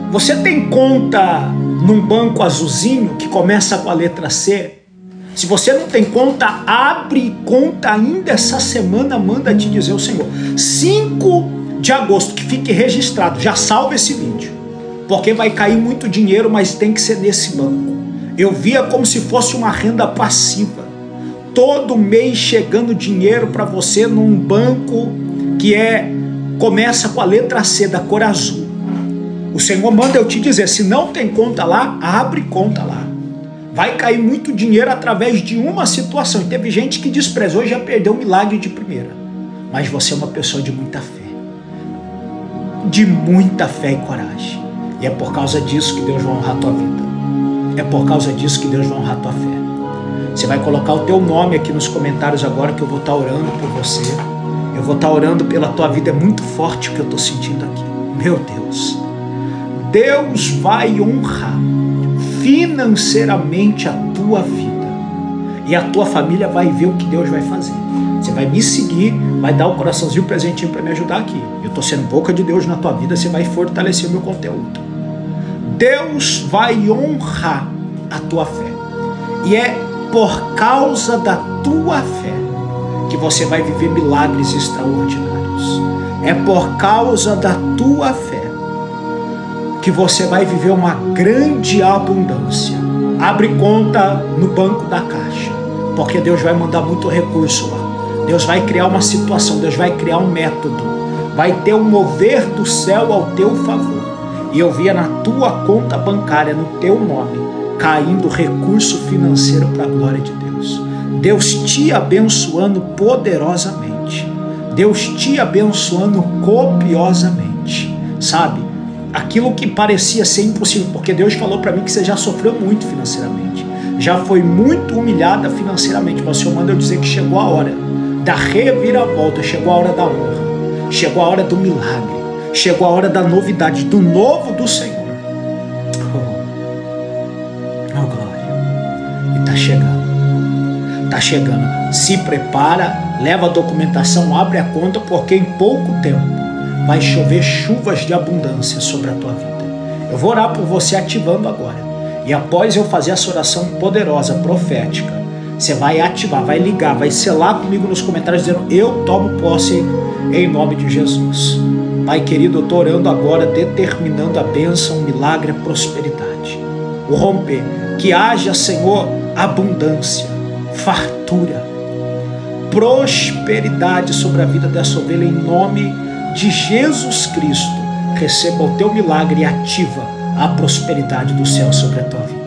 Você tem conta num banco azulzinho que começa com a letra C? Se você não tem conta, abre conta ainda essa semana, manda te dizer o Senhor. 5 de agosto, que fique registrado, já salva esse vídeo, porque vai cair muito dinheiro, mas tem que ser nesse banco. Eu via como se fosse uma renda passiva, todo mês chegando dinheiro para você num banco que começa com a letra C, da cor azul. O Senhor manda eu te dizer, se não tem conta lá, abre conta lá. Vai cair muito dinheiro através de uma situação. E teve gente que desprezou e já perdeu o milagre de primeira. Mas você é uma pessoa de muita fé. De muita fé e coragem. E é por causa disso que Deus vai honrar a tua vida. É por causa disso que Deus vai honrar a tua fé. Você vai colocar o teu nome aqui nos comentários agora, que eu vou estar orando por você. Eu vou estar orando pela tua vida. É muito forte o que eu estou sentindo aqui. Meu Deus. Deus vai honrar financeiramente a tua vida. E a tua família vai ver o que Deus vai fazer. Você vai me seguir, vai dar o coraçãozinho, o presentinho para me ajudar aqui. Eu estou sendo boca de Deus na tua vida, você vai fortalecer o meu conteúdo. Deus vai honrar a tua fé. E é por causa da tua fé que você vai viver milagres extraordinários. É por causa da tua fé que você vai viver uma grande abundância. Abre conta no banco da Caixa, porque Deus vai mandar muito recurso lá. Deus vai criar uma situação, Deus vai criar um método, vai ter um mover do céu ao teu favor. E eu via na tua conta bancária, no teu nome, caindo recurso financeiro para a glória de Deus. Deus te abençoando poderosamente. Deus te abençoando copiosamente. Sabe? Aquilo que parecia ser impossível, porque Deus falou para mim que você já sofreu muito financeiramente, já foi muito humilhada financeiramente, mas o Senhor manda eu dizer que chegou a hora da reviravolta, chegou a hora da honra, chegou a hora do milagre, chegou a hora da novidade, do novo do Senhor. Oh glória! E tá chegando, se prepara, leva a documentação, abre a conta, porque em pouco tempo vai chover chuvas de abundância sobre a tua vida. Eu vou orar por você ativando agora. E após eu fazer essa oração poderosa, profética, você vai ativar, vai ligar, vai selar comigo nos comentários dizendo: eu tomo posse em nome de Jesus. Pai querido, eu estou orando agora, determinando a bênção, o milagre, a prosperidade, o romper. Que haja, Senhor, abundância, fartura, prosperidade sobre a vida dessa ovelha em nome de Jesus Cristo. Receba o teu milagre e ativa a prosperidade do céu sobre a tua vida.